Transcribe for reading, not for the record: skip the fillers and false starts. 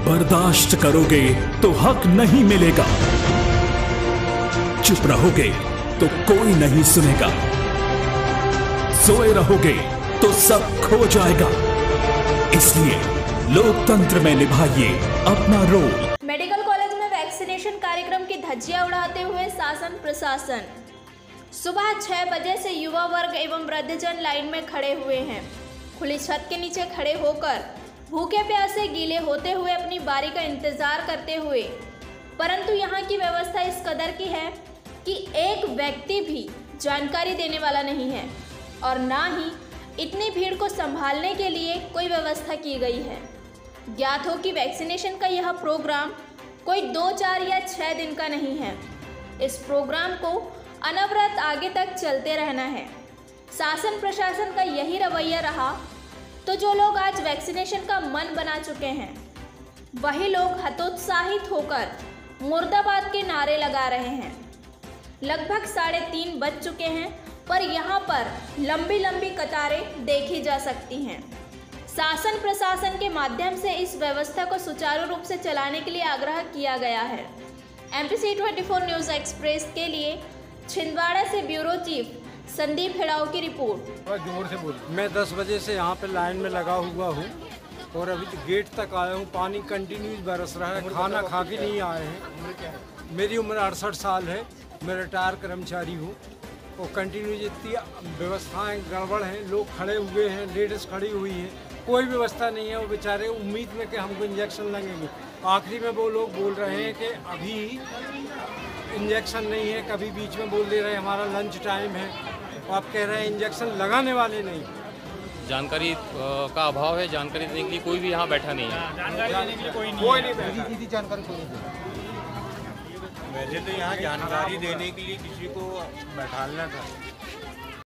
बर्दाश्त करोगे तो हक नहीं मिलेगा, चुप रहोगे तो कोई नहीं सुनेगा, सोए रहोगे तो सब खो जाएगा। इसलिए लोकतंत्र में निभाइए अपना रोल। मेडिकल कॉलेज में वैक्सीनेशन कार्यक्रम की धज्जियां उड़ाते हुए शासन प्रशासन। सुबह 6 बजे से युवा वर्ग एवं वृद्धजन लाइन में खड़े हुए हैं। खुली छत के नीचे खड़े होकर भूखे प्यासे गीले होते हुए अपनी बारी का इंतजार करते हुए, परंतु यहाँ की व्यवस्था इस कदर की है कि एक व्यक्ति भी जानकारी देने वाला नहीं है और ना ही इतनी भीड़ को संभालने के लिए कोई व्यवस्था की गई है। ज्ञात हो कि वैक्सीनेशन का यह प्रोग्राम कोई 2, 4 या 6 दिन का नहीं है। इस प्रोग्राम को अनवरत आगे तक चलते रहना है। शासन प्रशासन का यही रवैया रहा तो जो लोग आज वैक्सीनेशन का मन बना चुके हैं, वही लोग हतोत्साहित होकर मुर्दाबाद के नारे लगा रहे हैं। लगभग 3:30 बज चुके हैं, पर यहाँ पर लंबी लंबी कतारें देखी जा सकती हैं। शासन प्रशासन के माध्यम से इस व्यवस्था को सुचारू रूप से चलाने के लिए आग्रह किया गया है। MPC 24 न्यूज़ एक्सप्रेस के लिए छिंदवाड़ा से ब्यूरो चीफ संदीप हेड़ाओ की रिपोर्ट। जोर से बोल। मैं 10 बजे से यहाँ पे लाइन में लगा हुआ हूँ और अभी गेट तक आया हूँ। पानी कंटिन्यूस बरस रहा है, खाना खा के नहीं आए हैं। मेरी उम्र 68 साल है, मैं रिटायर कर्मचारी हूँ और कंटिन्यूस इतनी व्यवस्थाएं गड़बड़ हैं। लोग खड़े हुए हैं, लेडीज़ खड़ी हुई हैं, कोई व्यवस्था नहीं है। वो बेचारे उम्मीद में कि हमको इंजेक्शन लगेंगे। आखिरी में वो लोग बोल रहे हैं कि अभी इंजेक्शन नहीं है, कभी बीच में बोल दे रहे हैं हमारा लंच टाइम है, आप कह रहे हैं इंजेक्शन लगाने वाले नहीं। जानकारी का अभाव है, जानकारी देने के लिए कोई भी यहाँ बैठा नहीं है। जानकारी देने के लिए कोई नहीं बैठा। सीधी जानकारी कोई नहीं। वैसे तो यहाँ जानकारी देने के लिए किसी को बैठालना था,